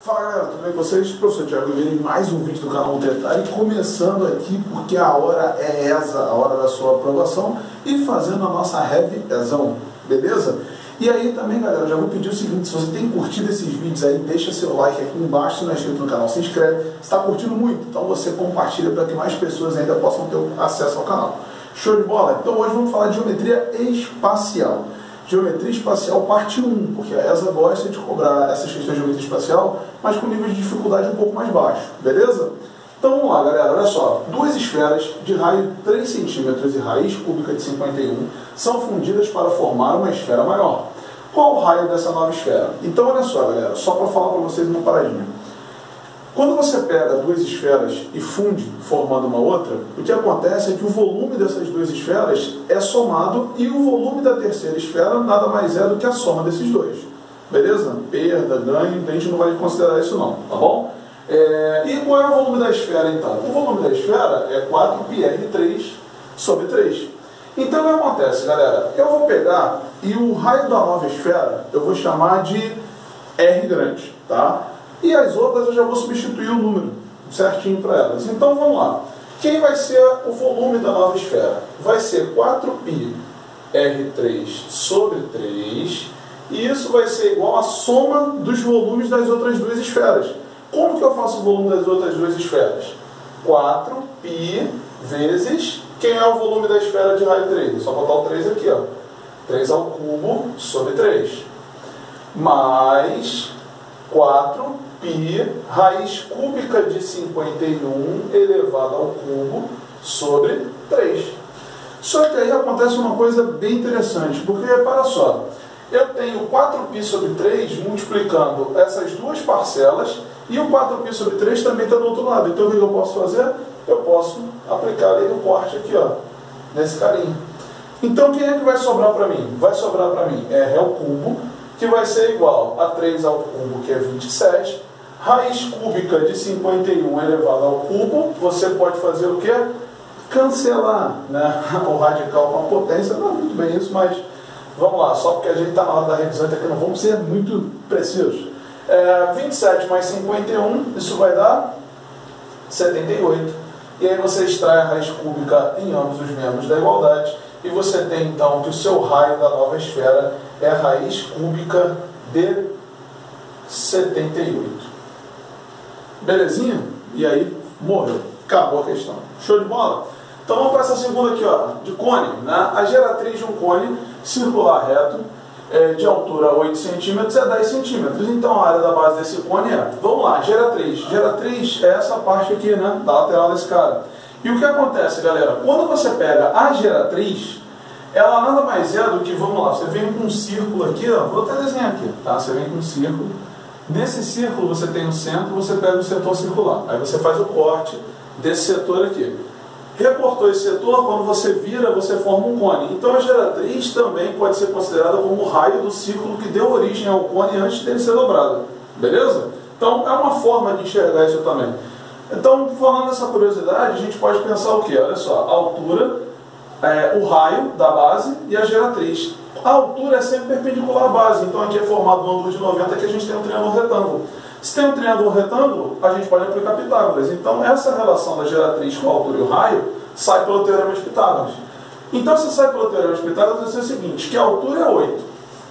Fala galera, tudo bem com vocês? Professor Thiago Oliveira em mais um vídeo do canal Monetário e começando aqui porque a hora é essa, a hora da sua aprovação e fazendo a nossa revisão, beleza? E aí também galera, já vou pedir o seguinte, se você tem curtido esses vídeos aí, deixa seu like aqui embaixo, se não é inscrito no canal, se inscreve, se está curtindo muito, então você compartilha para que mais pessoas ainda possam ter acesso ao canal. Show de bola? Então hoje vamos falar de geometria espacial. Geometria espacial parte 1, porque a ESA gosta de cobrar essas questões de geometria espacial, mas com nível de dificuldade um pouco mais baixo, beleza? Então vamos lá galera, olha só, duas esferas de raio 3 cm e raiz cúbica de 51 são fundidas para formar uma esfera maior. Qual o raio dessa nova esfera? Então olha só galera, só para falar para vocês uma paradinha. Quando você pega duas esferas e funde formando uma outra, o que acontece é que o volume dessas duas esferas é somado e o volume da terceira esfera nada mais é do que a soma desses dois. Beleza? Perda, ganho, a gente não vai considerar isso não, tá bom? E qual é o volume da esfera então? O volume da esfera é 4πr3 sobre 3. Então o que acontece, galera? Eu vou pegar e o raio da nova esfera eu vou chamar de R grande, tá? E as outras eu já vou substituir o número certinho para elas. Então vamos lá. Quem vai ser o volume da nova esfera? Vai ser 4πr3 sobre 3. E isso vai ser igual à soma dos volumes das outras duas esferas. Como que eu faço o volume das outras duas esferas? 4π vezes... Quem é o volume da esfera de raio 3? É só botar o 3 aqui, ó. 3 ao cubo sobre 3. Mais 4π raiz cúbica de 51 elevado ao cubo sobre 3. Só que aí acontece uma coisa bem interessante, porque repara só, eu tenho 4π sobre 3 multiplicando essas duas parcelas e o 4π sobre 3 também está do outro lado. Então o que eu posso fazer? Eu posso aplicar a lei do corte aqui, ó, nesse carinho. Então quem é que vai sobrar para mim? Vai sobrar para mim R ao cubo, que vai ser igual a 3 ao cubo, que é 27, raiz cúbica de 51 elevado ao cubo, você pode fazer o quê? Cancelar, né? O radical com a potência, não é muito bem isso, mas vamos lá, só porque a gente está na hora da revisão, então aqui não vamos ser muito precisos. 27 mais 51, isso vai dar 78. E aí você extrai a raiz cúbica em ambos os membros da igualdade, e você tem então que o seu raio da nova esfera é a raiz cúbica de 78. Belezinha? E aí, morreu. Acabou a questão. Show de bola? Então vamos para essa segunda aqui, ó, de cone, né? A geratriz de um cone circular reto, de altura 8 cm é 10 cm. Então a área da base desse cone é, vamos lá, geratriz. Geratriz é essa parte aqui, né, da lateral desse cara. E o que acontece, galera? Quando você pega a geratriz, ela nada mais é do que, vamos lá, você vem com um círculo aqui, ó, vou até desenhar aqui, tá? Você vem com um círculo. Nesse círculo você tem o centro, você pega o setor circular. Aí você faz o corte desse setor aqui. Recortou esse setor, quando você vira, você forma um cone. Então a geratriz também pode ser considerada como o raio do círculo que deu origem ao cone antes dele ser dobrado. Beleza? Então é uma forma de enxergar isso também. Então, falando dessa curiosidade, a gente pode pensar o quê? Olha só, a altura, o raio da base e a geratriz. A altura é sempre perpendicular à base, então aqui é formado um ângulo de 90 que a gente tem um triângulo retângulo. Se tem um triângulo retângulo, a gente pode aplicar Pitágoras. Então essa relação da geratriz com a altura e o raio sai pelo teorema de Pitágoras. Então se sai pelo teorema de Pitágoras, vai ser o seguinte, que a altura é 8,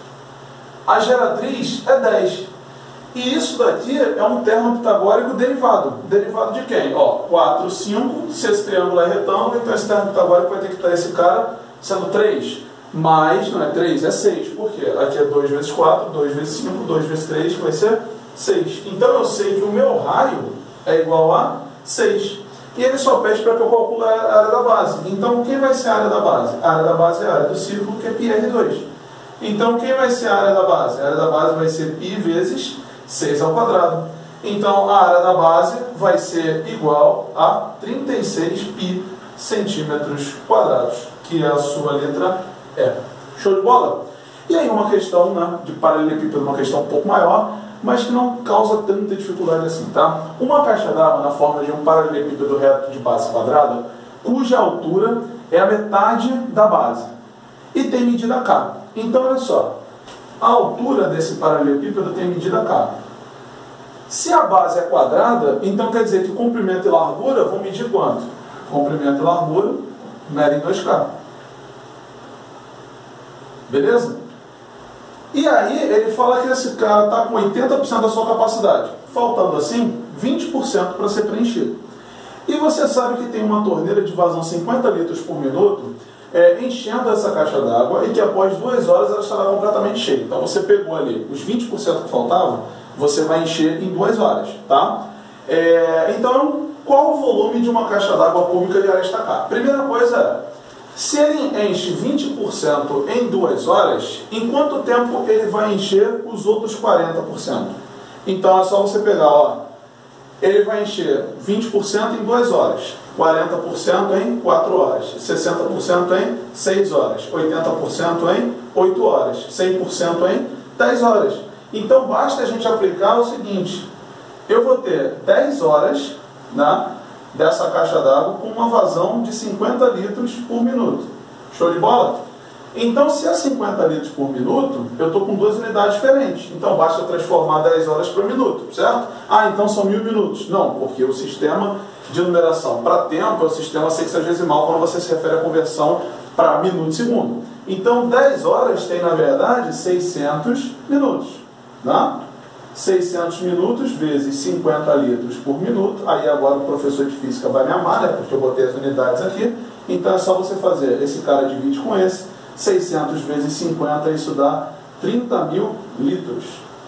a geratriz é 10. E isso daqui é um termo pitagórico derivado. Derivado de quem? Ó, 4, 5, se esse triângulo é retângulo, então esse termo pitagórico vai ter que estar esse cara sendo 3. Mas não é 3, é 6. Por quê? Aqui é 2 vezes 4, 2 vezes 5, 2 vezes 3, que vai ser 6. Então eu sei que o meu raio é igual a 6. E ele só pede para que eu calcule a área da base. Então quem vai ser a área da base? A área da base é a área do círculo, que é πr2. Então quem vai ser a área da base? A área da base vai ser π vezes 6 ao quadrado. Então a área da base vai ser igual a 36π centímetros quadrados, que é a sua letra E. Show de bola? E aí uma questão, né, de paralelepípedo, uma questão um pouco maior, mas que não causa tanta dificuldade assim, tá? Uma caixa d'água na forma de um paralelepípedo reto de base quadrada, cuja altura é a metade da base, e tem medida K. Então olha só, a altura desse paralelepípedo tem medida K. Se a base é quadrada, então quer dizer que comprimento e largura vão medir quanto? Comprimento e largura medem 2K. Beleza? E aí ele fala que esse cara está com 80% da sua capacidade, faltando assim 20% para ser preenchido. E você sabe que tem uma torneira de vazão 50 litros por minuto enchendo essa caixa d'água e que após 2 horas ela estará completamente cheia. Então você pegou ali os 20% que faltavam, você vai encher em 2 horas, tá? Então, qual o volume de uma caixa d'água cúbica de área estacar? Primeira coisa é, se ele enche 20% em 2 horas, em quanto tempo ele vai encher os outros 40%? Então é só você pegar, ó, ele vai encher 20% em 2 horas, 40% em 4 horas, 60% em 6 horas, 80% em 8 horas, 100% em 10 horas. Então basta a gente aplicar o seguinte, eu vou ter 10 horas, né, dessa caixa d'água com uma vazão de 50 litros por minuto. Show de bola? Então, se é 50 litros por minuto, eu estou com 2 unidades diferentes. Então, basta transformar 10 horas por minuto, certo? Ah, então são 1000 minutos. Não, porque o sistema de numeração para tempo é o sistema sexagesimal quando você se refere à conversão para minuto e segundo. Então, 10 horas tem, na verdade, 600 minutos. Né? 600 minutos vezes 50 litros por minuto. Aí agora o professor de física vai me amar, né? Porque eu botei as unidades aqui. Então é só você fazer, esse cara divide com esse, 600 vezes 50, isso dá 30 mil litros.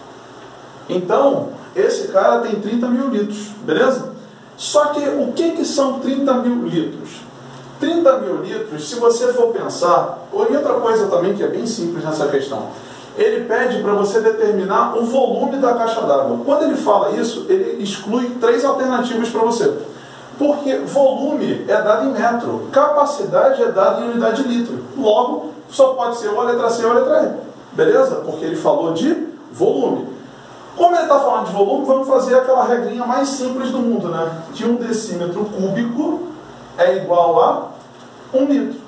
Então, esse cara tem 30 mil litros, beleza? Só que o que são 30 mil litros? 30 mil litros, se você for pensar, e outra coisa também que é bem simples nessa questão, ele pede para você determinar o volume da caixa d'água. Quando ele fala isso, ele exclui 3 alternativas para você. Porque volume é dado em metro, capacidade é dado em unidade de litro. Logo, só pode ser ou a letra C ou a letra E. Beleza? Porque ele falou de volume. Como ele está falando de volume, vamos fazer aquela regrinha mais simples do mundo, né? Que 1 decímetro cúbico é igual a 1 litro.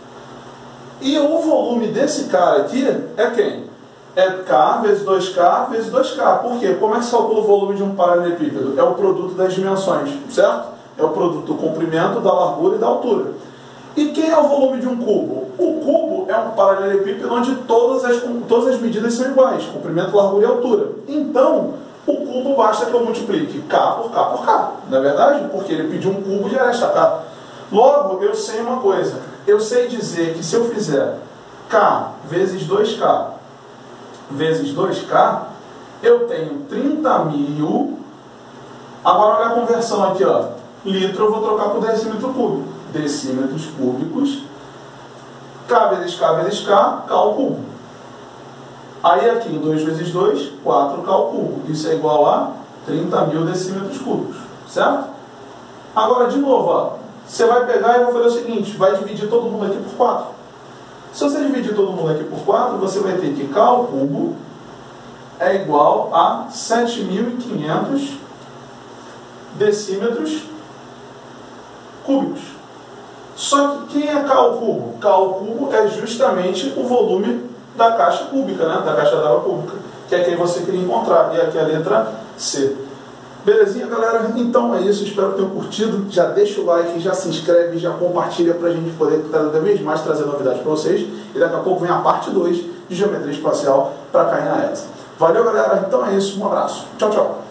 E o volume desse cara aqui é quem? É K vezes 2K vezes 2K. Por quê? Como é que se calcula o volume de um paralelepípedo? É o produto das dimensões, certo? É o produto do comprimento, da largura e da altura. E quem é o volume de um cubo? O cubo é um paralelepípedo onde todas as medidas são iguais, comprimento, largura e altura. Então, o cubo basta que eu multiplique K por K por K. Não é verdade? Porque ele pediu um cubo de área estacar. Logo, eu sei uma coisa. Eu sei dizer que se eu fizer K vezes 2K vezes 2K, eu tenho 30 mil. Agora olha a conversão aqui, ó. Litro eu vou trocar por decímetro cúbico. Decímetros cúbicos. K vezes K vezes K, K ao cubo. Aí aqui, 2 vezes 2, 4K ao cubo. Isso é igual a 30 mil decímetros cúbicos. Certo? Agora, de novo, ó, você vai pegar e vai fazer o seguinte, vai dividir todo mundo aqui por 4. Se você dividir todo mundo aqui por 4, você vai ter que K ao cubo é igual a 7.500 decímetros cúbicos. Só que quem é K ao cubo? K ao cubo é justamente o volume da caixa cúbica, né? Da caixa d'água cúbica, que é quem você queria encontrar. E aqui é a letra C. Belezinha, galera? Então é isso. Espero que tenham curtido. Já deixa o like, já se inscreve, já compartilha para a gente poder cada vez mais trazer novidades para vocês. E daqui a pouco vem a parte 2 de Geometria Espacial para cair na ESA. Valeu, galera? Então é isso. Um abraço. Tchau, tchau.